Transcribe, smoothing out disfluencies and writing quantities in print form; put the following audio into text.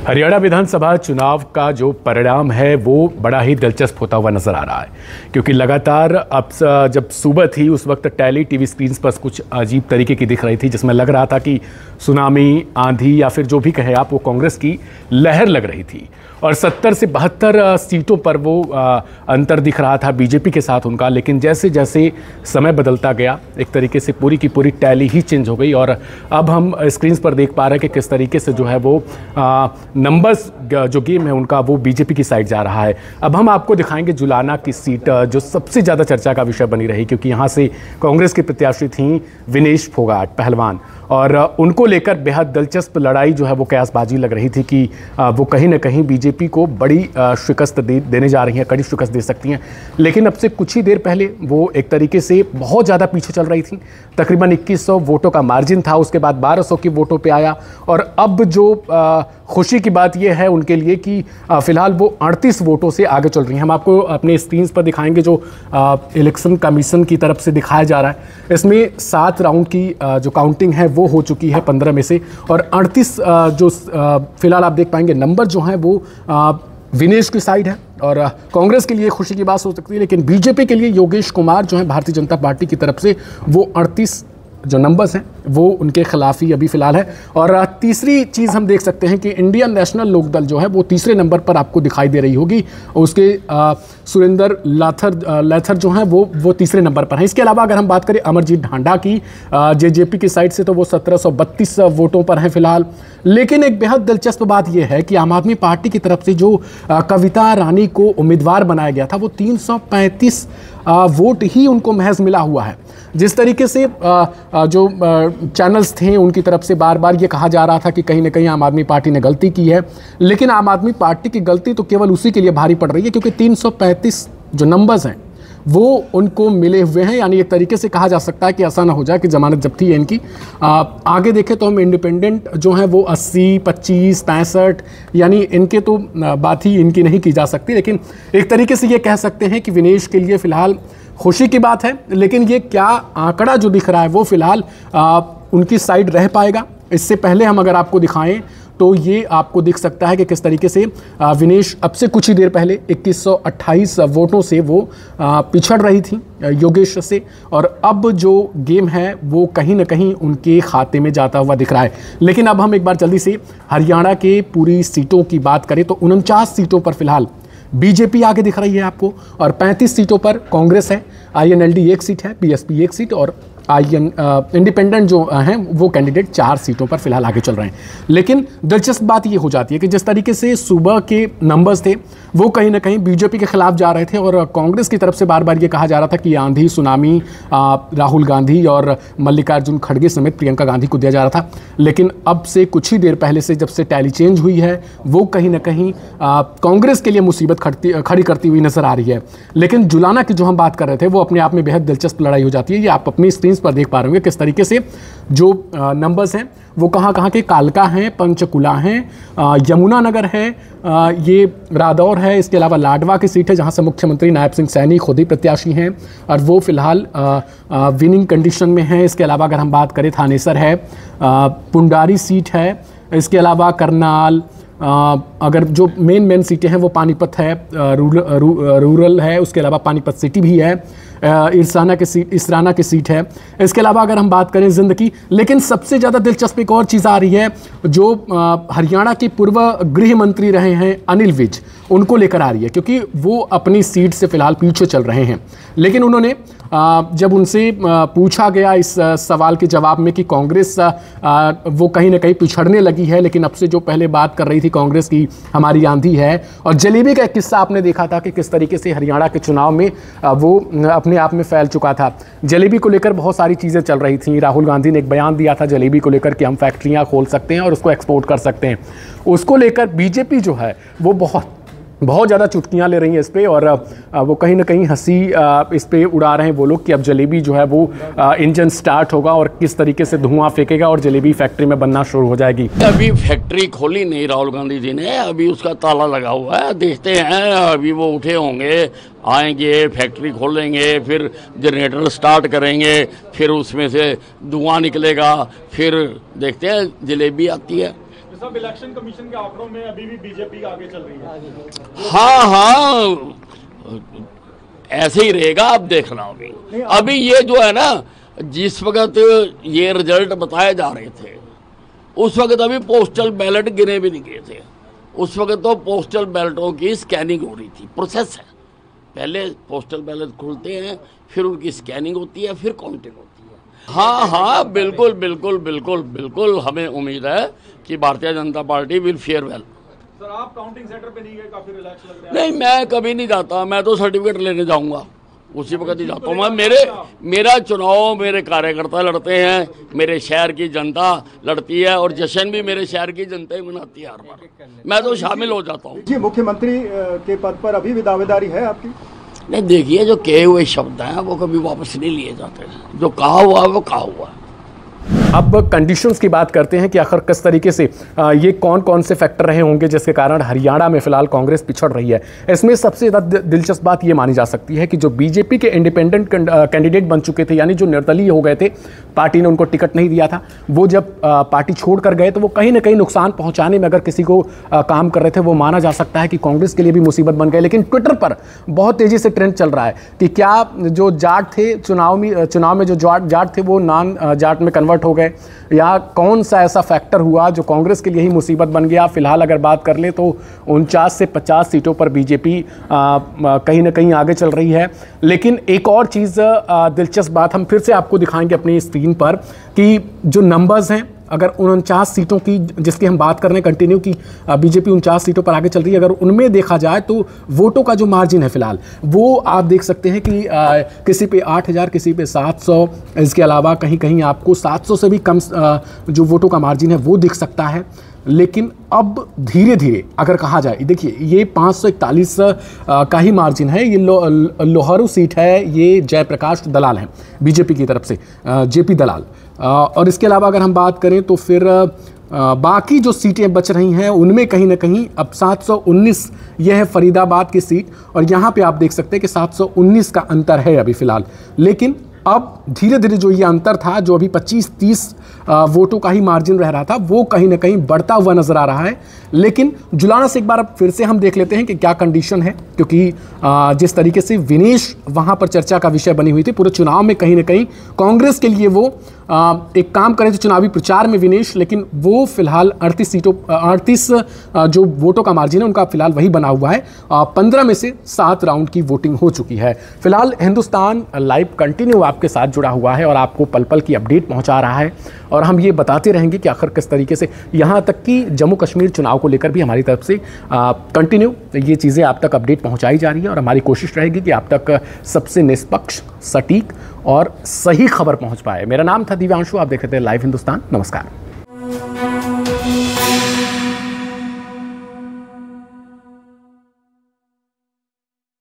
हरियाणा विधानसभा चुनाव का जो परिणाम है वो बड़ा ही दिलचस्प होता हुआ नजर आ रहा है, क्योंकि लगातार अब जब सुबह थी उस वक्त टैली टीवी स्क्रीन पर कुछ अजीब तरीके की दिख रही थी, जिसमें लग रहा था कि सुनामी, आंधी या फिर जो भी कहें आप, वो कांग्रेस की लहर लग रही थी। और 70 से 72 सीटों पर वो अंतर दिख रहा था बीजेपी के साथ उनका। लेकिन जैसे जैसे समय बदलता गया, एक तरीके से पूरी की पूरी टैली ही चेंज हो गई और अब हम स्क्रीन पर देख पा रहे हैं कि किस तरीके से जो है वो नंबर्स जो गेम है उनका वो बीजेपी की साइड जा रहा है। अब हम आपको दिखाएंगे जुलाना की सीट जो सबसे ज़्यादा चर्चा का विषय बनी रही, क्योंकि यहाँ से कांग्रेस की प्रत्याशी थी विनेश फोगाट, पहलवान, और उनको लेकर बेहद दिलचस्प लड़ाई जो है वो कयासबाजी लग रही थी कि वो कहीं ना कहीं बीजेपी को बड़ी शिकस्त देने जा रही हैं, कड़ी शिकस्त दे सकती हैं। लेकिन अब से कुछ ही देर पहले वो एक तरीके से बहुत ज़्यादा पीछे चल रही थी। तकरीबन 2100 वोटों का मार्जिन था, उसके बाद 1200 की वोटों पे आया। और अब जो खुशी की बात यह है उनके लिए कि फिलहाल वो 38 वोटों से आगे चल रही हैं। हम आपको अपने स्क्रीन पर दिखाएंगे जो इलेक्शन कमीशन की तरफ से दिखाया जा रहा है। इसमें 7 राउंड की जो काउंटिंग है वो हो चुकी है 15 में से, और 38 जो फिलहाल आप देख पाएंगे नंबर जो हैं वो विनेश की साइड है। और कांग्रेस के लिए खुशी की बात हो सकती है, लेकिन बीजेपी के लिए योगेश कुमार जो है भारतीय जनता पार्टी की तरफ से वो 38 जो नंबर्स हैं वो उनके खिलाफ ही अभी फिलहाल है। और तीसरी चीज़ हम देख सकते हैं कि इंडियन नेशनल लोकदल जो है वो तीसरे नंबर पर आपको दिखाई दे रही होगी, उसके सुरेंद्र लाथर जो हैं वो तीसरे नंबर पर हैं। इसके अलावा अगर हम बात करें अमरजीत ढांडा की जेजेपी की साइड से, तो वो 1732 वोटों पर हैं फिलहाल। लेकिन एक बेहद दिलचस्प बात यह है कि आम आदमी पार्टी की तरफ से जो कविता रानी को उम्मीदवार बनाया गया था वो 335 वोट ही उनको महज मिला हुआ है। जिस तरीके से जो चैनल्स थे उनकी तरफ से बार बार ये कहा जा रहा था कि कहीं ना कहीं आम आदमी पार्टी ने गलती की है, लेकिन आम आदमी पार्टी की गलती तो केवल उसी के लिए भारी पड़ रही है क्योंकि 335 जो नंबर्स हैं वो उनको मिले हुए हैं। यानी एक तरीके से कहा जा सकता है कि ऐसा ना हो जाए कि जमानत जब्ती है इनकी। आगे देखें तो हम इंडिपेंडेंट जो हैं वो 80, 25, 65, यानी इनके तो बात ही इनकी नहीं की जा सकती। लेकिन एक तरीके से ये कह सकते हैं कि विनेश के लिए फ़िलहाल खुशी की बात है, लेकिन ये क्या आंकड़ा जो दिख रहा है वो फिलहाल उनकी साइड रह पाएगा। इससे पहले हम अगर आपको दिखाएं तो ये आपको दिख सकता है कि किस तरीके से विनेश अब से कुछ ही देर पहले 2128 वोटों से वो पिछड़ रही थी योगेश से, और अब जो गेम है वो कहीं ना कहीं उनके खाते में जाता हुआ दिख रहा है। लेकिन अब हम एक बार जल्दी से हरियाणा के पूरी सीटों की बात करें तो 49 सीटों पर फिलहाल बीजेपी आगे दिख रही है आपको, और 35 सीटों पर कांग्रेस है, आईएनएलडी 1 सीट है, बीएसपी 1 सीट, और इंडिपेंडेंट जो हैं वो कैंडिडेट 4 सीटों पर फिलहाल आगे चल रहे हैं। लेकिन दिलचस्प बात ये हो जाती है कि जिस तरीके से सुबह के नंबर्स थे वो कहीं ना कहीं बीजेपी के खिलाफ जा रहे थे, और कांग्रेस की तरफ से बार बार ये कहा जा रहा था कि आंधी, सुनामी राहुल गांधी और मल्लिकार्जुन खड़गे समेत प्रियंका गांधी को दिया जा रहा था। लेकिन अब से कुछ ही देर पहले से जब से टैली चेंज हुई है वो कहीं ना कहीं कांग्रेस के लिए मुसीबत खड़ी करती हुई नजर आ रही है। लेकिन जुलाना की जो हम बात कर रहे थे वो अपने आप में बेहद दिलचस्प लड़ाई हो जाती है। ये आप अपनी स्क्रीन पर देख पा रहे होंगे किस तरीके से जो नंबर्स हैं वो कहाँ के, कालका हैं, पंचकुला हैं, यमुनानगर है, ये रादौर है, इसके अलावा लाडवा की सीट है जहां से मुख्यमंत्री नायब सिंह सैनी खुद ही प्रत्याशी हैं और वो फिलहाल विनिंग कंडीशन में हैं। इसके अलावा अगर हम बात करें थानेसर है, पुंडारी सीट है, इसके अलावा करनाल, अगर जो मेन सीटें हैं वो पानीपत है, रूरल है, उसके अलावा पानीपत सिटी भी है, इसराना की सीट है। इसके अलावा अगर हम बात करें जिंद की, लेकिन सबसे ज़्यादा दिलचस्प एक और चीज़ आ रही है जो हरियाणा के पूर्व गृह मंत्री रहे हैं अनिल विज, उनको लेकर आ रही है, क्योंकि वो अपनी सीट से फिलहाल पीछे चल रहे हैं। लेकिन उन्होंने जब उनसे पूछा गया इस सवाल के जवाब में कि कांग्रेस वो कहीं ना कहीं पिछड़ने लगी है, लेकिन अब से जो पहले बात कर रही थी कांग्रेस की हमारी आंधी है, और जलेबी का एक किस्सा आपने देखा था कि किस तरीके से हरियाणा के चुनाव में वो अपने आप में फैल चुका था। जलेबी को लेकर बहुत सारी चीज़ें चल रही थी। राहुल गांधी ने एक बयान दिया था जलेबी को लेकर कि हम फैक्ट्रियाँ खोल सकते हैं और उसको एक्सपोर्ट कर सकते हैं। उसको लेकर बीजेपी जो है वो बहुत ज़्यादा चुटकियाँ ले रही हैं इस पर, और वो कहीं ना कहीं हंसी इस पर उड़ा रहे हैं वो लोग कि अब जलेबी जो है वो इंजन स्टार्ट होगा और किस तरीके से धुआं फेंकेगा और जलेबी फैक्ट्री में बनना शुरू हो जाएगी। अभी फैक्ट्री खोली नहीं राहुल गांधी जी ने, अभी उसका ताला लगा हुआ है, देखते हैं अभी वो उठे होंगे, आएंगे, फैक्ट्री खोलेंगे, फिर जनरेटर स्टार्ट करेंगे, फिर उसमें से धुआं निकलेगा, फिर देखते हैं जलेबी आती है। सब इलेक्शन कमीशन के आंकड़ों में अभी भी बीजेपी आगे चल रही है। हाँ, ऐसे ही रहेगा, आप देखना। अभी ये जो है ना, जिस वक्त ये रिजल्ट बताए जा रहे थे उस वक्त अभी पोस्टल बैलेट गिने भी नहीं गए थे। उस वक्त तो पोस्टल बैलेटों की स्कैनिंग हो रही थी, प्रोसेस है। पहले पोस्टल बैलेट खुलते हैं, फिर उनकी स्कैनिंग होती है, फिर काउंटिंग होती है। हाँ, बिल्कुल बिल्कुल बिल्कुल बिल्कुल हमें उम्मीद है कि Bharatiya Janata Party will fare well. Sir, आप काउंटिंग सेंटर पे नहीं गए, काफी रिलैक्स लग रहा है। नहीं, मैं कभी नहीं जाता, मैं तो सर्टिफिकेट लेने जाऊंगा, उसी वक्त ही जाता हूँ मैं। मेरा चुनाव मेरे कार्यकर्ता लड़ते हैं, मेरे शहर की जनता लड़ती है, और जश्न भी मेरे शहर की जनता ही मनाती है हर बार। मैं तो शामिल हो जाता हूँ। जी, मुख्यमंत्री के पद पर अभी भी दावेदारी है आपकी? नहीं, देखिए, जो कहे हुए शब्द हैं वो कभी वापस नहीं लिए जाते। जो कहा हुआ है वो कहा हुआ है। अब कंडीशंस की बात करते हैं कि आखिर किस तरीके से ये कौन कौन से फैक्टर रहे होंगे जिसके कारण हरियाणा में फिलहाल कांग्रेस पिछड़ रही है। इसमें सबसे ज़्यादा दिलचस्प बात ये मानी जा सकती है कि जो बीजेपी के इंडिपेंडेंट कैंडिडेट बन चुके थे, यानी जो निर्दलीय हो गए थे, पार्टी ने उनको टिकट नहीं दिया था, वो जब पार्टी छोड़ कर गए तो वो कहीं ना कहीं नुकसान पहुंचाने में अगर किसी को काम कर रहे थे, वो माना जा सकता है कि कांग्रेस के लिए भी मुसीबत बन गए। लेकिन ट्विटर पर बहुत तेज़ी से ट्रेंड चल रहा है कि क्या जो जाट थे चुनाव में जो जाट थे वो नॉन जाट में कन्वर्ट हो गए, या कौन सा ऐसा फैक्टर हुआ जो कांग्रेस के लिए ही मुसीबत बन गया। फिलहाल अगर बात कर ले तो 49 से 50 सीटों पर बीजेपी कहीं ना कहीं आगे चल रही है। लेकिन एक और चीज़ दिलचस्प बात हम फिर से आपको दिखाएंगे अपनी स्क्रीन पर कि जो नंबर्स हैं, अगर 49 सीटों की जिसकी हम बात कर रहे हैं कंटिन्यू की, बीजेपी 49 सीटों पर आगे चल रही है, अगर उनमें देखा जाए तो वोटों का जो मार्जिन है फिलहाल वो आप देख सकते हैं कि किसी पे 8000, किसी पे 700, इसके अलावा कहीं कहीं आपको 700 से भी कम जो वोटों का मार्जिन है वो दिख सकता है। लेकिन अब धीरे धीरे अगर कहा जाए, देखिए ये 541 का ही मार्जिन है। ये लोहारू सीट है, ये जयप्रकाश दलाल हैं बीजेपी की तरफ से, जेपी दलाल। और इसके अलावा अगर हम बात करें तो फिर बाकी जो सीटें बच रही हैं उनमें कहीं ना कहीं अब 719, यह है फरीदाबाद की सीट, और यहाँ पे आप देख सकते हैं कि 719 का अंतर है अभी फ़िलहाल। लेकिन अब धीरे धीरे जो ये अंतर था, जो अभी 25-30 वोटों का ही मार्जिन रह रहा था, वो कहीं ना कहीं बढ़ता हुआ नजर आ रहा है। लेकिन जुलाना से एक बार फिर से हम देख लेते हैं कि क्या कंडीशन है, क्योंकि जिस तरीके से विनेश वहां पर चर्चा का विषय बनी हुई थी पूरे चुनाव में, कहीं ना कहीं कांग्रेस के लिए वो एक काम करें तो चुनावी प्रचार में विनेश, लेकिन वो फिलहाल 38 जो वोटों का मार्जिन है उनका फिलहाल वही बना हुआ है। 15 में से 7 राउंड की वोटिंग हो चुकी है। फिलहाल हिंदुस्तान लाइव कंटिन्यू आपके साथ जुड़ा हुआ है और आपको पल पल की अपडेट पहुंचा रहा है, और हम ये बताते रहेंगे कि आखिर किस तरीके से, यहाँ तक कि जम्मू कश्मीर चुनाव को लेकर भी हमारी तरफ से कंटिन्यू ये चीज़ें आप तक अपडेट पहुंचाई जा रही है, और हमारी कोशिश रहेगी कि आप तक सबसे निष्पक्ष, सटीक और सही खबर पहुंच पाए। मेरा नाम था दिव्यांशु, आप देख रहे थे लाइव हिंदुस्तान। नमस्कार।